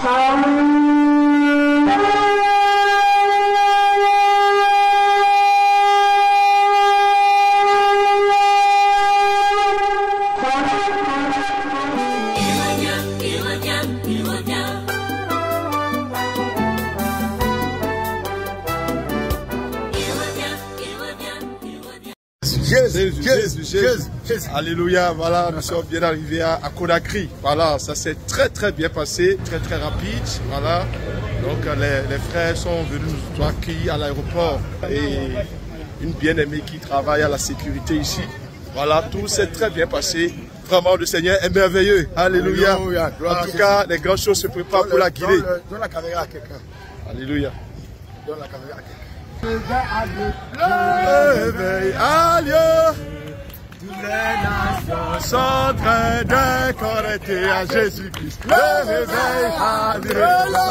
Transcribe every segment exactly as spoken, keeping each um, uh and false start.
Jésus, Jésus, Jésus, Jésus. Alléluia, voilà, nous sommes bien arrivés à, à Conakry. Voilà, ça s'est très très bien passé, très très rapide. Voilà, donc les, les frères sont venus nous accueillir à l'aéroport et une bien-aimée qui travaille à la sécurité ici. Voilà, tout s'est très bien passé. Vraiment, le Seigneur est merveilleux. Alléluia. Alléluia. En tout cas, les grandes choses se préparent donne pour la Guinée. Donne, donne la caméra à quelqu'un. Alléluia. Donne la caméra à quelqu'un. Le réveil a lieu. Toutes les nations sont en train de connecter à Jésus-Christ. Le réveil a lieu. Le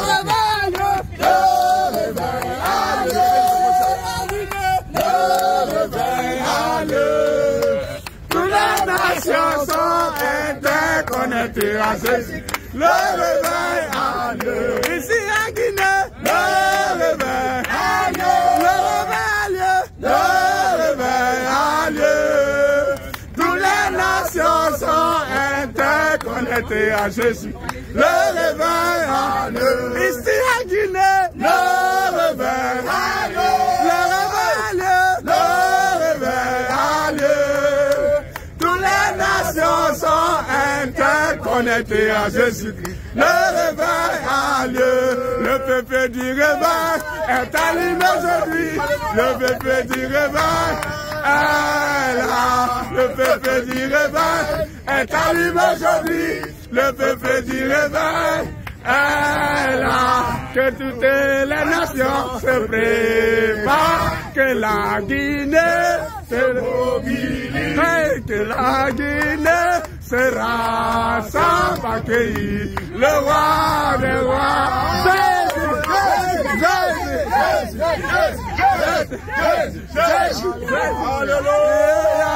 réveil a lieu. Le réveil a lieu. Toutes les nations sont interconnectées à Jésus. Le réveil a lieu. Ici à Guinée. Le réveil a lieu. Le réveil a lieu. Toutes les nations sont interconnectées à Jésus. Le réveil a lieu. Ici à Guinée. Le réveil a lieu. Le réveil a lieu. Le réveil a lieu. Toutes les nations sont interconnectées à Jésus-Christ. Le réveil a lieu. Le peuple du réveil est allumé aujourd'hui. Le peuple du réveil est là. Le peuple du réveil est allumé aujourd'hui. Le peuple du réveil est là. Que toutes les nations se préparent. Que la Guinée se mobilise. Que la Guinée se rassemble pour accueillir le roi des rois. Jésus, Jésus, Jésus, Jésus, Jésus, Jésus, Alléluia.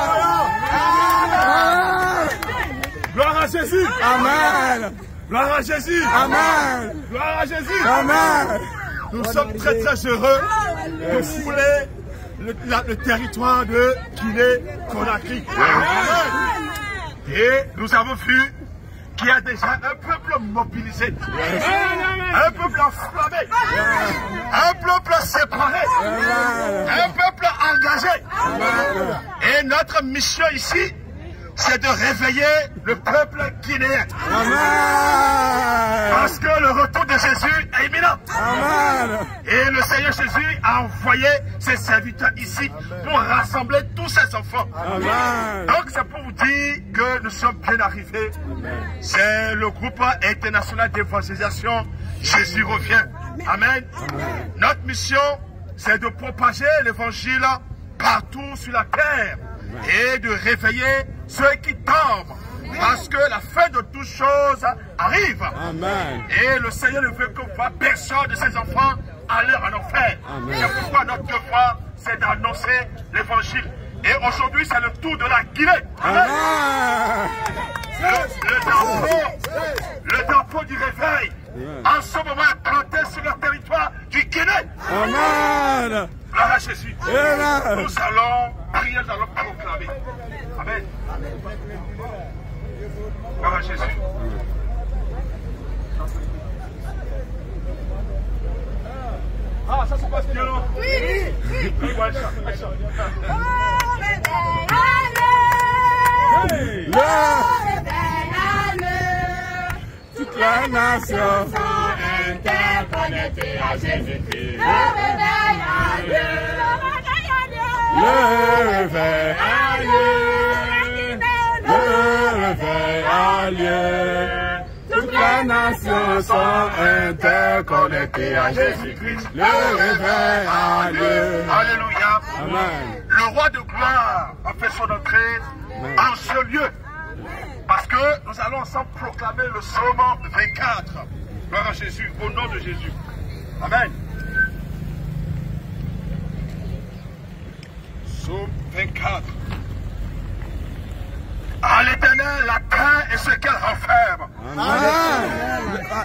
Gloire à Jésus. Amen. Gloire à Jésus. Amen. Gloire à Jésus. Amen. Nous sommes très très heureux de fouler le, la, le territoire de Guinée-Conakry. Amen. Et nous avons vu qu'il y a déjà un peuple mobilisé, un peuple enflammé, un peuple séparé, un peuple engagé. Et notre mission ici, c'est de réveiller le peuple guinéen. Parce que le retour de Jésus est imminent. Et le Seigneur Jésus a envoyé ses serviteurs ici pour rassembler tous ses enfants. Donc c'est pour vous dire que nous sommes bien arrivés. C'est le groupe international d'évangélisation. Jésus revient. Amen. Notre mission, c'est de propager l'évangile partout sur la terre et de réveiller ceux qui tombent, parce que la fin de toutes choses arrive. Amen. Et le Seigneur ne veut que voir personne de ses enfants aller en enfer. C'est pourquoi notre devoir, c'est d'annoncer l'évangile. Et aujourd'hui, c'est le tour de la Guinée. Amen. Amen. Le, le, drapeau, le drapeau du réveil, en ce moment, est planté sur le territoire du Guinée. Amen. Gloire à Jésus. Amen. Nous allons prier, nous allons proclamer. Amen. Gloire à Jésus. Ah, ça se passe bien, non? Oui. Oui. Toute la nation sont interconnectées à Jésus-Christ. Le réveil a lieu. Le réveil a lieu. Le réveil a lieu. Toute la nation sont interconnectées à Jésus-Christ. Le réveil a lieu. Alléluia. Amen. Le roi de gloire a fait son entrée en ce lieu. Parce que nous allons ensemble proclamer le psaume vingt-quatre. Gloire à Jésus, au nom de Jésus. Amen. Psaume vingt-quatre. À l'Éternel, la terre et ce qu'elle renferme. Amen.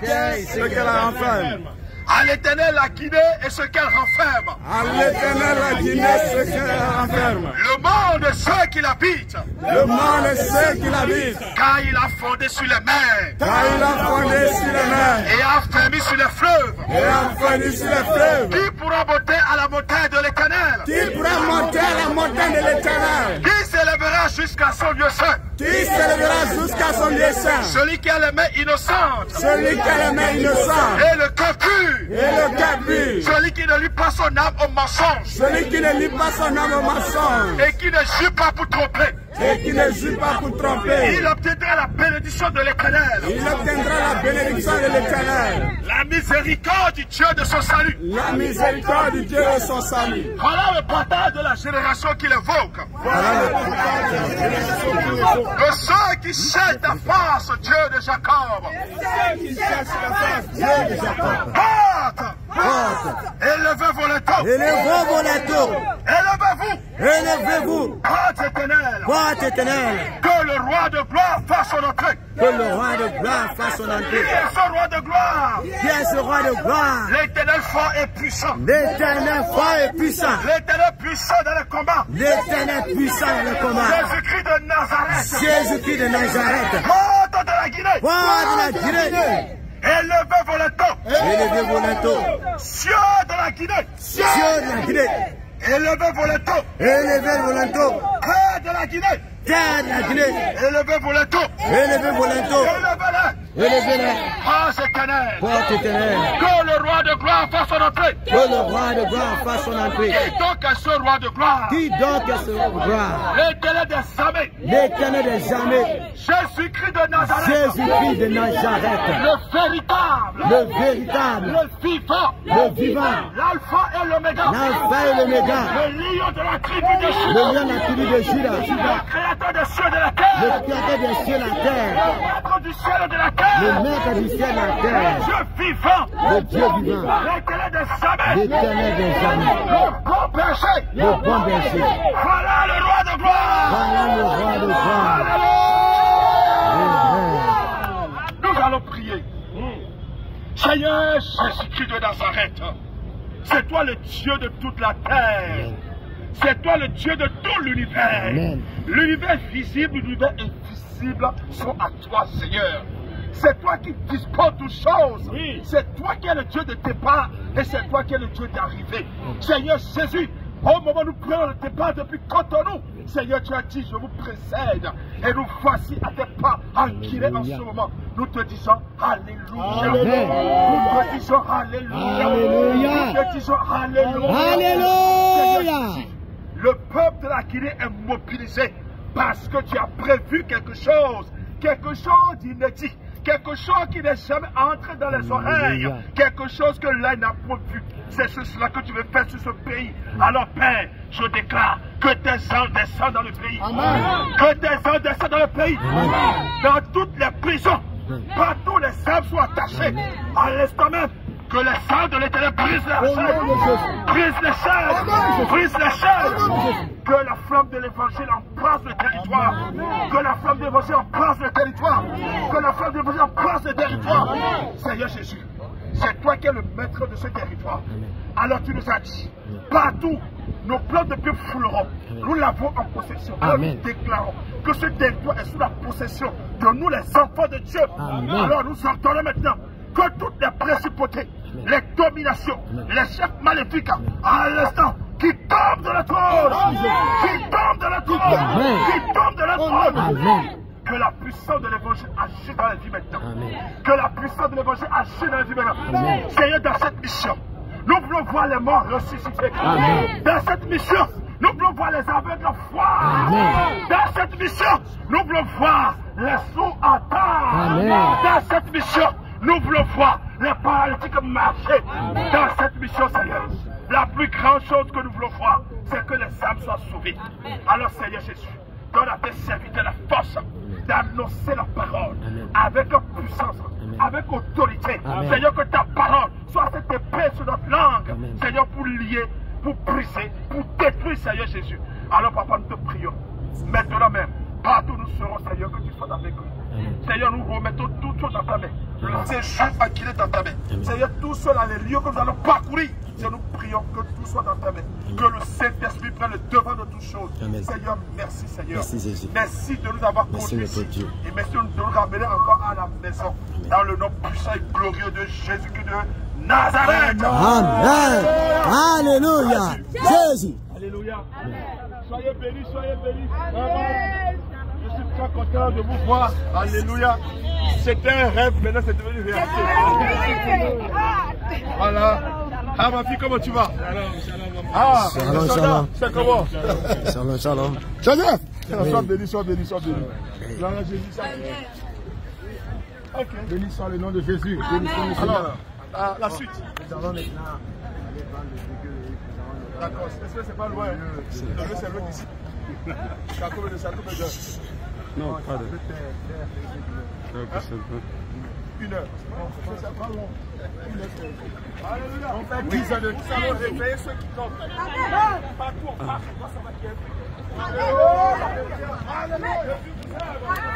maintient ce qu'elle renferme. À l'Éternel la Guinée et ce qu'elle renferme. À l'Éternel la Guinée ce qu'elle renferme. Le monde et ceux qui l'habitent. Le monde et ceux qui l'habitent. Car il a fondé sur les mers. Car il a fondé sur les mers. Et a fermé sur les fleuves. Et a fermé sur les fleuves. Qui pourra monter à la montagne de l'Éternel? Qui pourra monter à la montagne de l'Éternel? Qui s'élèvera jusqu'à son lieu saint? Qui s'élèvera jusqu'à son lieu saint? Celui qui a les mains innocentes. Celui qui a les mains innocentes. Et le cœur pur. Et le cœur pur. Celui qui ne lit pas son âme au mensonge. Celui qui ne lit pas son âme au mensonge. Et qui ne jure pas pour tromper. Et qui ne jure pas pour tromper. Il obtiendra la bénédiction de l'Éternel. Il obtiendra la bénédiction de l'Éternel. La miséricorde du Dieu de son salut. La miséricorde du Dieu de son salut. Voilà le partage de la génération qu'il évoque. Voilà le partage de la génération qu'il évoque. De ceux qui cherchent ta face, Dieu de Jacob. Ceux qui cherchent la face, Dieu de Jacob. Porte. Porte. Élevez vos lettres. Élevez vos lettres. Élevez-vous. Élevez-vous. Porte éternelle. Porte éternelle. Que le roi de gloire fasse son entrée. Que le roi de gloire fasse son entrée. Qui est ce roi de gloire? Qui est ce roi de gloire? L'éternel fort et puissant. L'éternel fort et puissant. L'éternel puissant dans le combat. L'éternel puissant dans le combat. Jésus-Christ de Nazareth. Jésus-Christ de Nazareth. Porte de la Guinée. Porte de la Guinée. Élevez vos lettres. Élevez vos lettres. Cieux de la Guinée. Cieux de la Guinée. Élevez vos lettres. Élevez vos lettres. Terre de la Guinée. Terre de la Guinée. Élevez vos lettres. Élevez vos lettres. Élevez-les. Élevez-les. Grâce éternelle. Porte éternelle. Que le roi de gloire fasse son entrée. Que le roi de gloire fasse son entrée. Qui donc est ce roi de gloire? Qui donc est ce roi de gloire? L'éternel des armées. L'éternel des armées. Jésus-Christ de Nazareth. Jésus-Christ de Nazareth. Le véritable. Le véritable. Le vivant. Le vivant. L'alpha et l'oméga. L'alpha et l'oméga. Le lion de la tribu de Juda. Le lion de la tribu de Juda. Le créateur des cieux et de la terre. Le créateur des cieux et de la terre. Le maître du ciel et de la terre. Le maître du ciel et de la terre. Le Dieu vivant. Le Dieu vivant. L'éternel des armées. L'éternel des armées. Le bon berger. Le bon berger. Voilà le roi de gloire. Voilà le roi de gloire. Amen. Nous allons prier. Seigneur Jésus-Christ de Nazareth, c'est toi le Dieu de toute la terre. C'est toi le Dieu de tout l'univers. L'univers visible, l'univers invisible sont à toi, Seigneur. C'est toi qui disposes toutes choses. Oui. C'est toi qui es le Dieu de départ et c'est toi qui es le Dieu d'arrivée. Seigneur Jésus, au moment où nous prenons le départ depuis Cotonou, Seigneur, tu as dit, je vous précède. Et nous voici à tes pas, ancrés en ce moment. Nous te disons Alléluia. Amen. Nous te disons Alléluia. Alléluia. Nous te disons Alléluia. Alléluia. Le peuple de la Guinée est mobilisé parce que tu as prévu quelque chose, quelque chose d'inédit, quelque chose qui n'est jamais entré dans les oreilles, quelque chose que l'œil n'a pas vu. C'est cela que tu veux faire sur ce pays. Alors Père, je déclare que tes anges descendent dans le pays. Amen. Que tes anges descendent dans le pays. Amen. Dans toutes les prisons, partout les âmes soient attachées. À l'instant même, que les sangs de l'Éternel brisent les chaînes, brisent les chaînes, brisent les chaînes. Que la flamme de l'évangile embrasse le territoire. Que la flamme de l'évangile embrasse le territoire. Que la flamme de l'évangile embrasse le territoire. Seigneur Jésus, c'est toi qui es le maître de ce territoire. Alors tu nous as dit, partout, nos plans de pied fouleront. Nous l'avons en possession. Alors nous déclarons que ce territoire est sous la possession de nous, les enfants de Dieu. Amen. Alors nous entendons maintenant que toutes les principautés, les dominations, les chefs maléfiques, à l'instant, qui tombent de la trône, qui tombent de la trône, qui tombent de la trône. Que la puissance de l'évangile agisse dans la vie maintenant. Amen. Que la puissance de l'évangile agisse dans la vie maintenant. Seigneur, dans cette mission, nous voulons voir les morts ressuscités. Amen. Dans cette mission, nous voulons voir les aveugles voir. Dans cette mission, nous voulons voir les sourds entendre. Dans cette mission, nous voulons voir les paralytiques marcher. Dans cette mission, Seigneur, la plus grande chose que nous voulons voir, c'est que les âmes soient sauvées. Alors, Seigneur Jésus, donne à tes serviteurs la force d'annoncer la parole avec puissance, avec autorité. Amen. Seigneur, que ta parole soit cette épée sur notre langue. Amen. Seigneur, pour lier, pour briser, pour détruire, Seigneur Jésus. Alors, Papa, nous te prions. Maintenant même, partout nous serons, Seigneur, que tu sois avec nous. Amen. Seigneur, nous remettons toutes choses dans ta main. Ces jours à qu'il est dans ta main. Seigneur, tout cela, les lieux que nous allons parcourir, Seigneur, nous prions que tout soit dans ta main. Que le Saint-Esprit prenne le devant de toutes choses. Amen. Seigneur, merci Seigneur. Merci Jésus. Merci de nous avoir Merci conduits notre ici. Dieu. Et merci de nous ramener encore à la maison. Dans le nom puissant et glorieux de Jésus-Christ de Nazareth. Amen. Alléluia. Jésus. Alléluia. Soyez bénis, soyez bénis. Amen. Je suis très content de vous voir. Alléluia. C'était un rêve, maintenant c'est devenu réalité. Voilà. Ah ma fille, comment tu vas? Ah, Shalom, shalom. c'est comment? Shalom, shalom. Joseph, sois béni, sois béni, sois béni. Gloire à Jésus, sois béni. Ok. Béni soit le nom de Jésus. Alors, la, la suite. Nous allons maintenant aller voir le véhicule. D'accord, est-ce que c'est pas loin? Le lieu c'est loin d'ici. C'est à combien de ça? Non, pas de. Une heure. C'est pas long. Une heure. Alléluia. On fait dix ans de nous allons réveiller ceux qui tombent. Partout on passe, on va savoir qui est. Alléluia.